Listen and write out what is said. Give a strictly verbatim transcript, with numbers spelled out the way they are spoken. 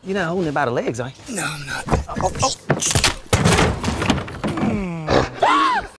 You're not holding it by the legs, are you? No, I'm not. Oh, oh.